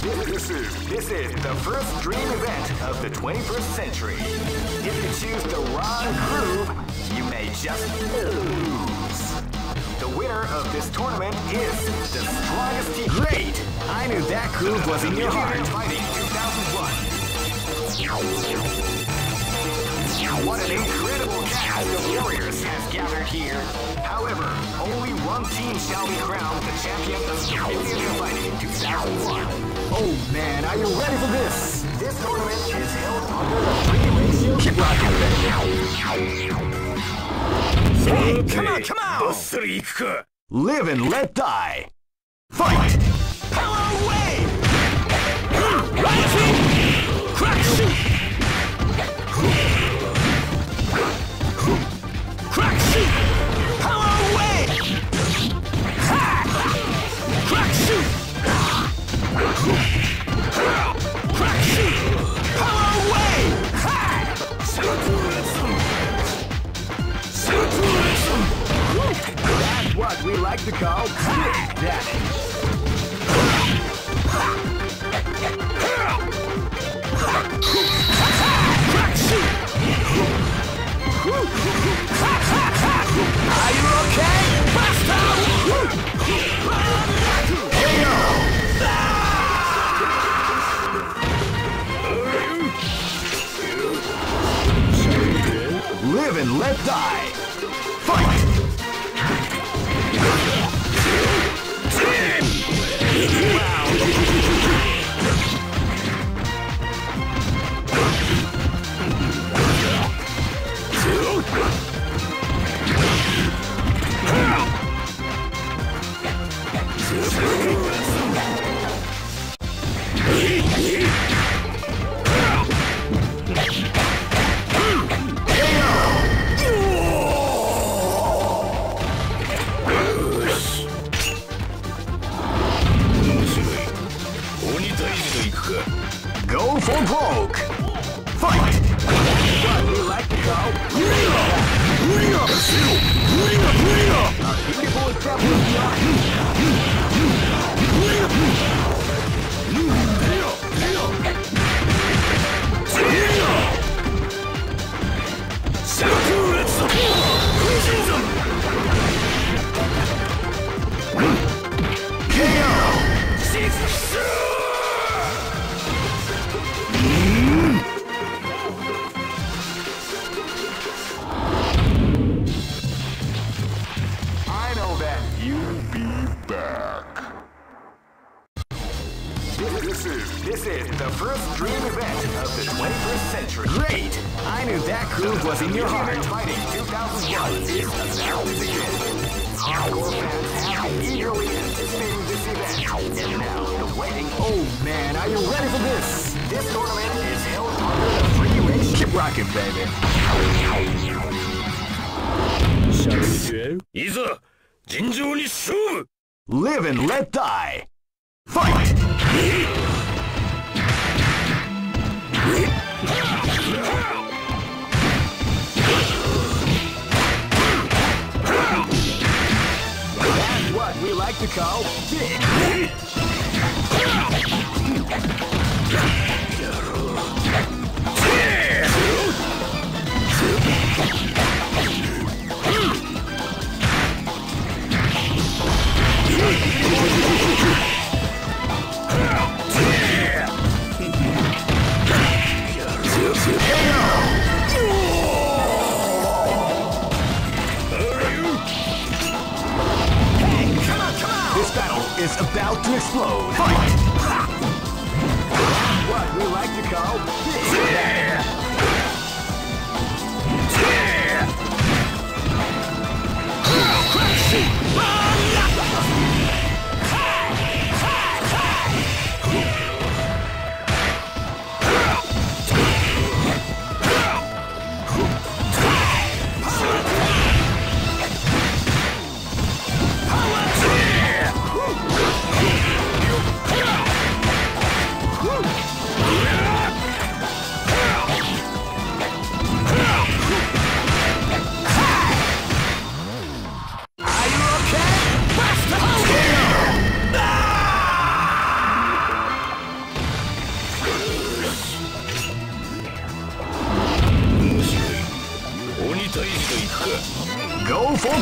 This is the first dream event of the 21st century. If you choose the wrong groove, you may just lose. The winner of this tournament is the strongest team. Great! I knew that groove was in your heart. Fighting 2001. What an incredible cast of warriors has gathered here. However, only one team shall be crowned the champion of the Millions of Fighting 2001. Oh man, are you ready for this? This tournament is held under the free ratio. Keep rocking, baby. Come on! Live and let die. Fight! Power wave! Rising! Crash! Crack shoot! Power wave! Ha! Crack shoot! Crack shoot! Power wave! Ha! That's what we like to call big damage. Crack shoot! Are you okay? Bust out! Live and let die! Fight! Go for broke! Fight! What we like to call a beautiful This is the first dream event of the 21st century. Great! I knew that groove was in your heart. Fighting 2001 is about to begin. Hardcore fans have been eagerly anticipating this event. And now, the waiting... Oh man, are you ready for this? This tournament is held under the free ratio. Keep rocking, baby. Shall we do? Live and let die. Fight! That's what we like to call big. This battle is about to explode. Fight! What we like to call big.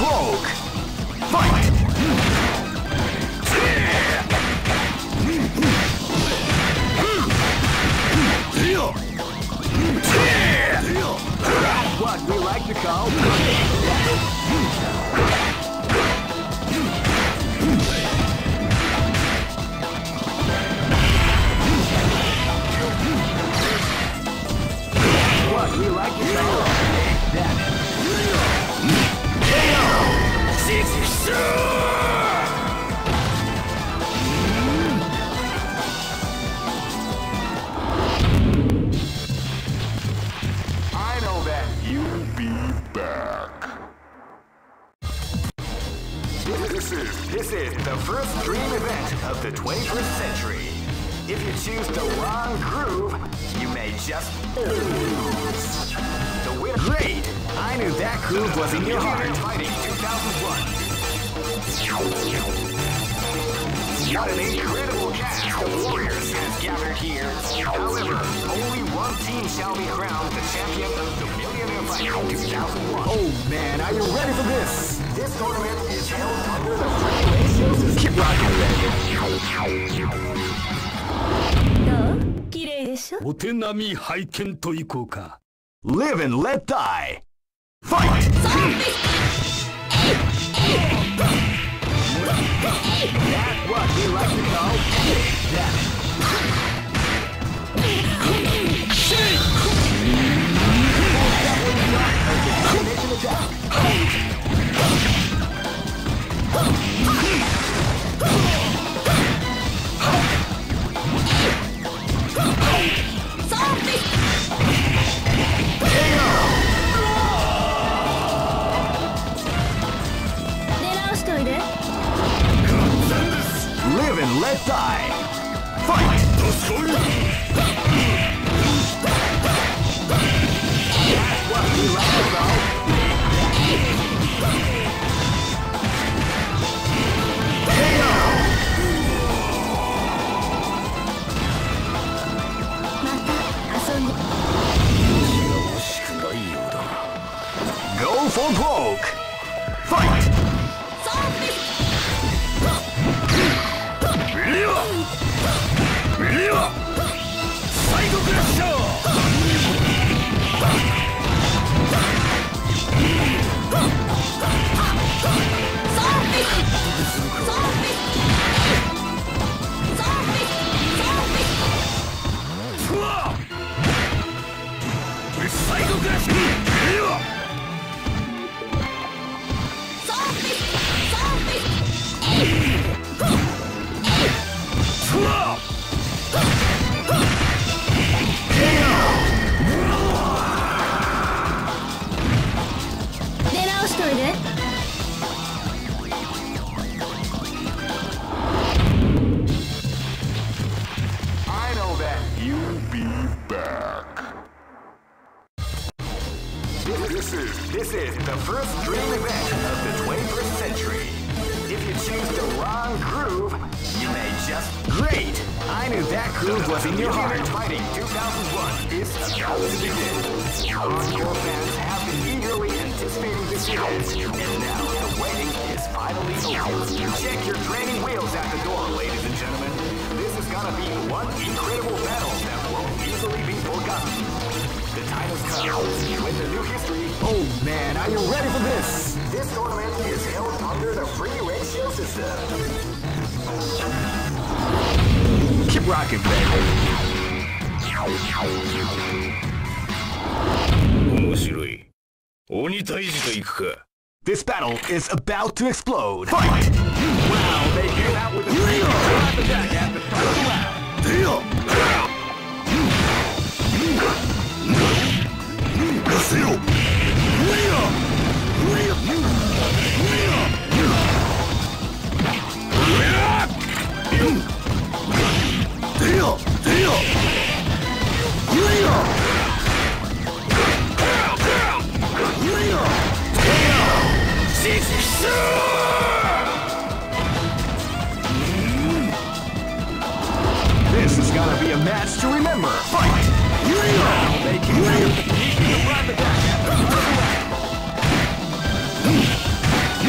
broke. Fight! That's what we like to call what we like to call that. I know that you'll be back. This is the first dream event of the 21st century. If you choose the wrong groove, you may just lose. The winner. Great! I knew that groove was in your heart. Fighting 2001. What an incredible cast of warriors has gathered here. However, only one team shall be crowned the champion of the Millionaire Fighting 2001. Oh man, are you ready for this? This tournament is held under the free ratio system. Keep rocking, baby. 綺麗でしょ。 お手並み拝見といこうか。 Live and let die. Fight! That's what we like to call damage. Combination attack. Live and let die. Fight! That's what we like to call. Go for broke. Fight! Psycho Crusher! Psycho Crusher! I know that you'll be back. This is the first dream event of the 21st century. If you choose the wrong groove, you may just... Great! I knew that groove was in your heart. Fighting 2001 is about to begin. Hardcore fans have been eagerly anticipating this event, and now the waiting is finally over. Check your training wheels at the door, ladies and gentlemen. This is gonna be one incredible battle that won't easily be forgotten. The time has come with the new history. Oh man, are you ready for this? This tournament is held under the free ratio system. Keep rocking, baby. 面白い。鬼退治と行くか。 This battle is about to explode. Fight! Wow, they came out with a three attack at the start of the round. This is gonna be a match to remember. Fight! They came out with a attack at the start of the round.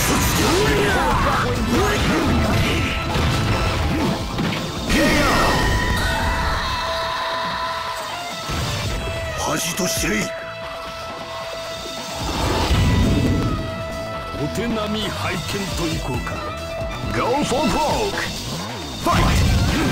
恥と知れ。お手並み拝見といこうか。 Go for broke! Fight!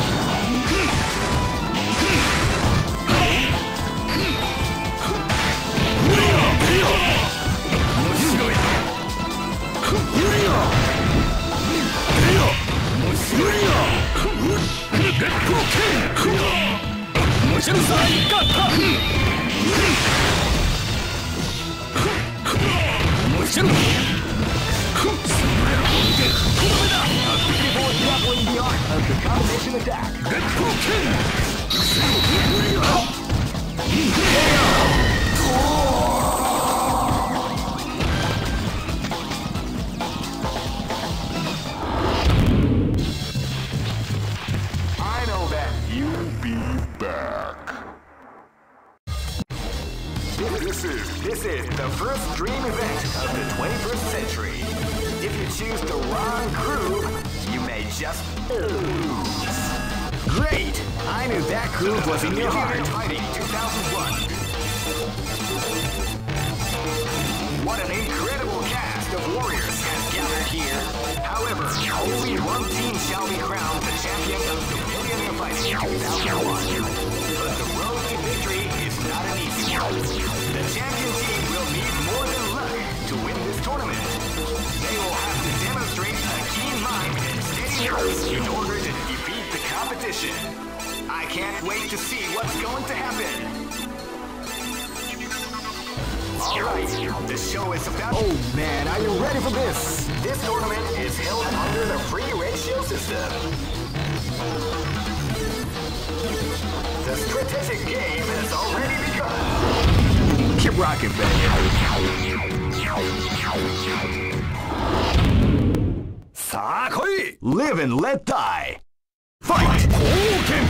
This is the first dream event of the 21st century. If you choose the wrong groove, you may just lose. Great! I knew that groove was in your heart. Fighting 2001. What an incredible cast of warriors has gathered here. However, only one team shall be crowned the champion of the Millionaire Fighting 2001. But the road to victory is not an easy one. The champion team will need more than luck to win this tournament. They will have to demonstrate a keen mind and steady nerves in order to defeat the competition. I can't wait to see what's going to happen. Alright, the show is about... Oh man, are you ready for this? This tournament is held under the free ratio system. The strategic game has already begun. Keep rocking, baby. Sakoi! Live and let die. Fight! Hadouken!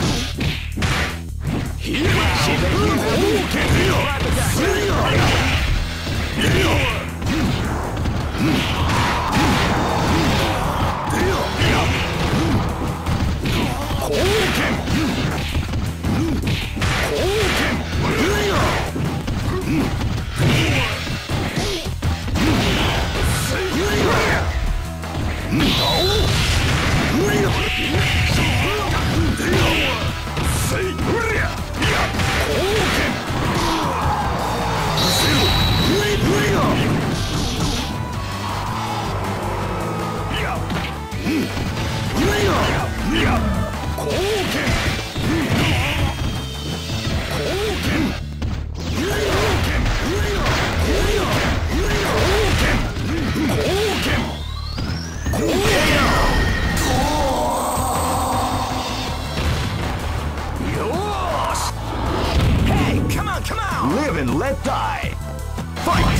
Live and let die. Fight!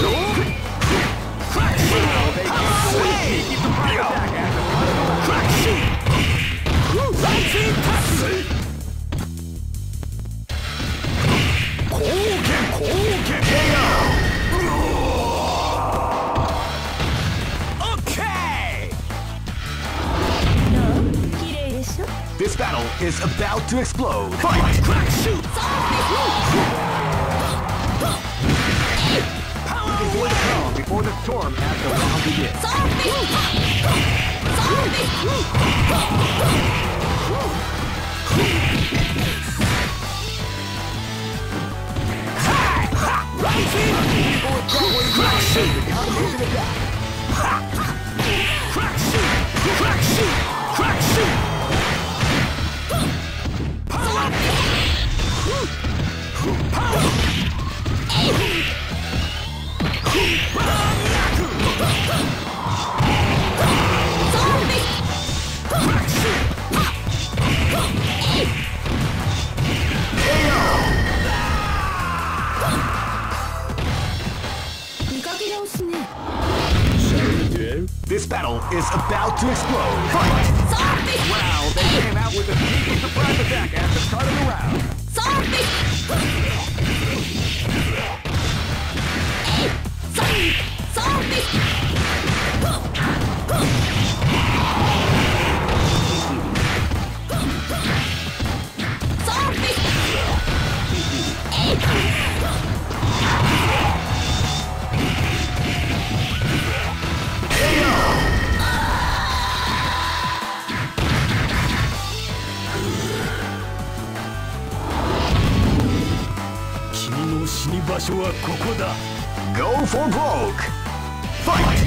This battle is about to explode. Fight! Crack, shoot! Before the calm, before the storm, as the round begins. Crack, shoot! Combination attack. Crack, shoot! Crack, shoot! Crack, shoot! Power! Power! This battle is about to explode. Fight! Wow, they came out with a sneaky surprise attack at the start of the round. 所はここだ。 Go for broke. Fight.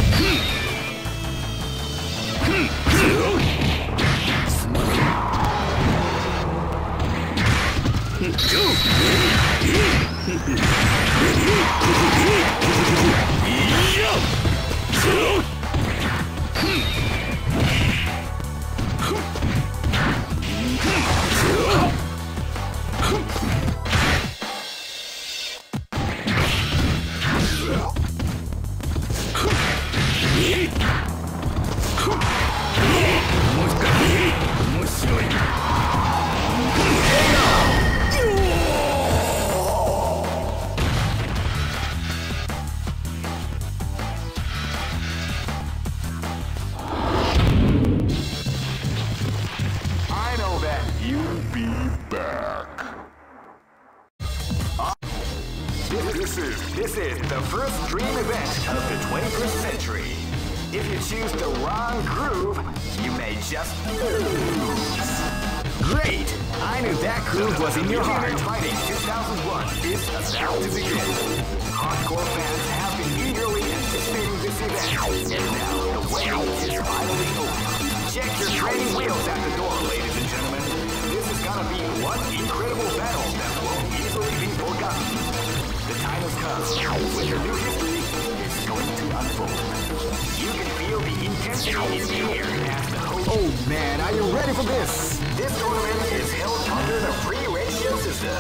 This is the first dream event of the 21st century. If you choose the wrong groove, you may just lose. Great! I knew that groove was in your heart. Fighting 2001 is about to begin. Hardcore fans have been eagerly anticipating this event, and now the wait is finally over. Check your training wheels at the door, ladies and gentlemen. This is gonna be one incredible battle that won't easily be forgotten. The time has come when your new history is going to unfold. You can feel the intensity in the air as the host. Oh man, are you ready for this? This tournament is held under the free ratio system.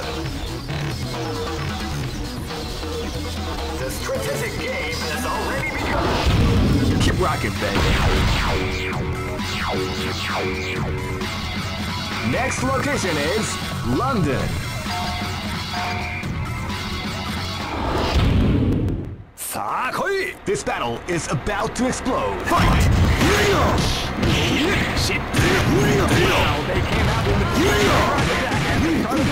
The strategic game has already begun. Keep rocking, baby. Next location is London. This battle is about to explode. Fight! Shit! Now they came out with the attack and they started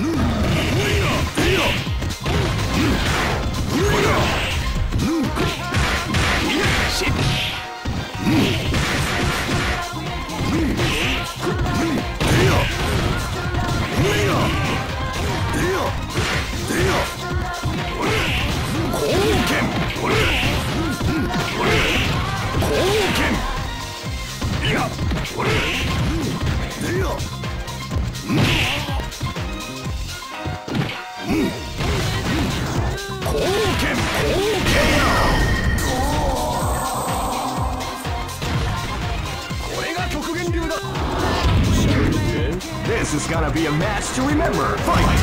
This is gonna be a match to remember. Fight!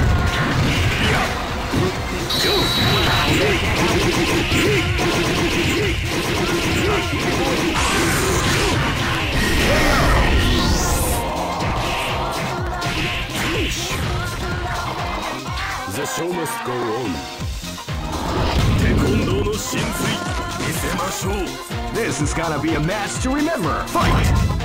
The show must go on. テコンドーの神髄見せましょう。 This is gonna be a match to remember. Fight!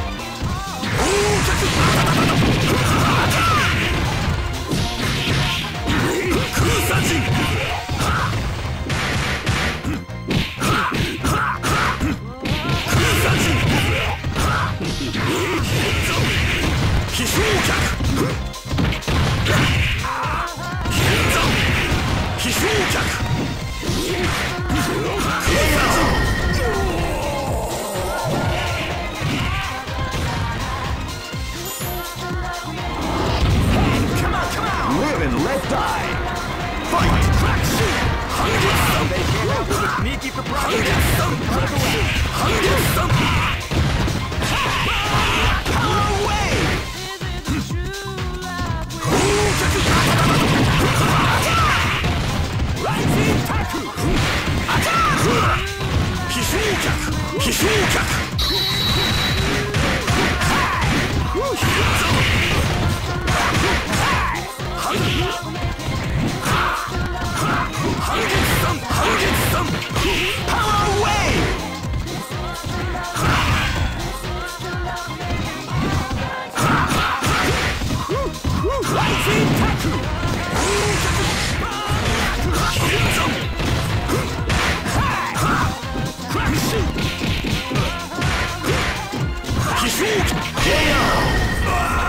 Live and let die. Fight! They came out with a sneaky surprise. Power away! Rising Taku! Attack! Power away! Rising Taku! KO!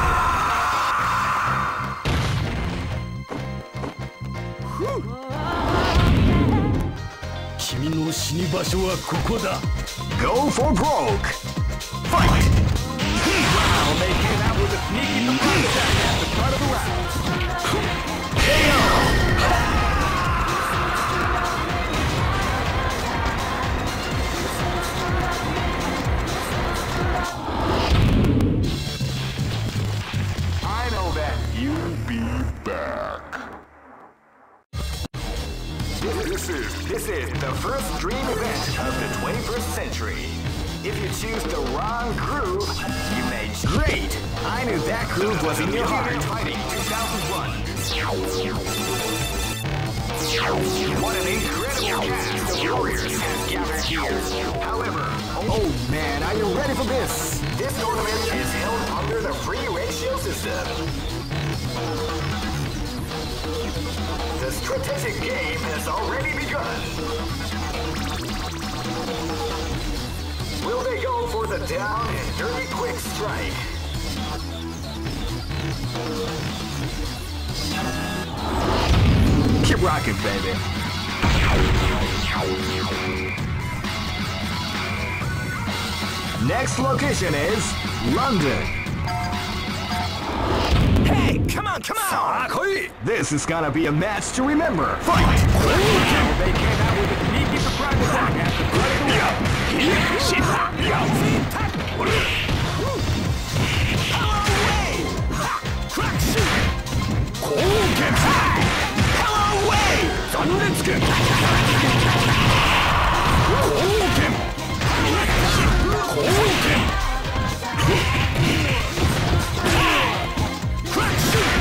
の死に場所はここだ。 Go for broke. Fight. Wow, they came out with a sneaky surprise attack at the start of the round. I know that you'll be back. This is the first dream event of the 21st century. If you choose the wrong groove, you may. Great! I knew that groove was in your heart. Fighting 2001. What an incredible cast of warriors has gathered here. However, oh man, are you ready for this? This tournament is held under the free ratio system. The strategic game has already begun. Will they go for the down and dirty quick strike? Keep rocking, baby. Next location is London. Hey, come on, come on! This is gonna be a match to remember. Fight! They came out with a sneaky surprise attack at the start of the round. Power wave! Crack shoot! Power wave! Zanretsuken! Crack shoot!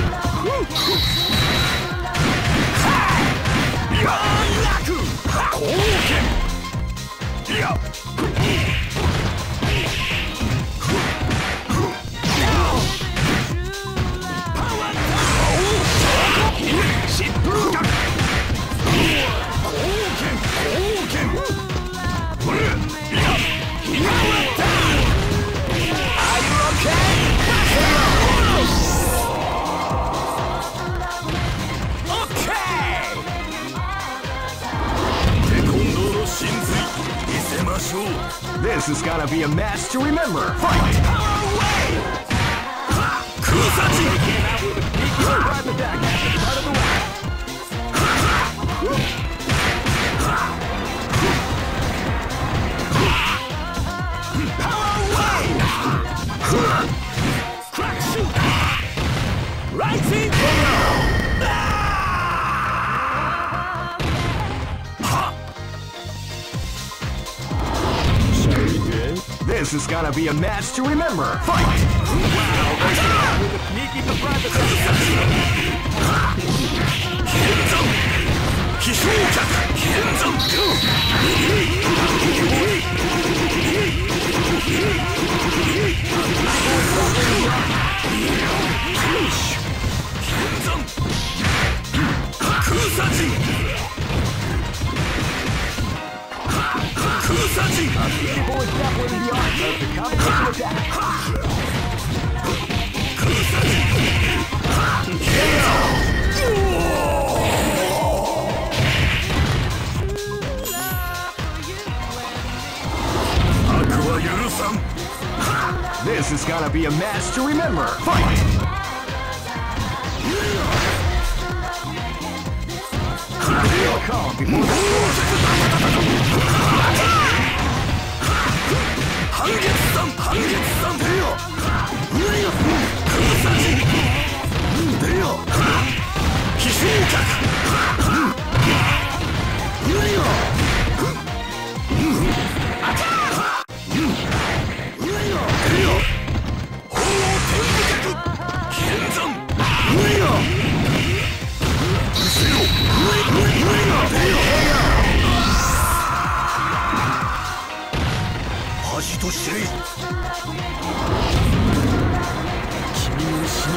This is gonna be a match to remember. Fight! Power wave! Kusachi! They came out with a sneaky surprise attack at the start of the round. Power wave! Crack shoot! Rising! This is gonna be a match to remember. Fight! Wow, they came out with a sneaky surprise attack. People extrapolating the art of the combination attack. This is gonna be a match to remember. Fight! Feel calm before the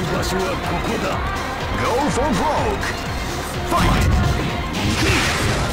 Go for broke! Fight!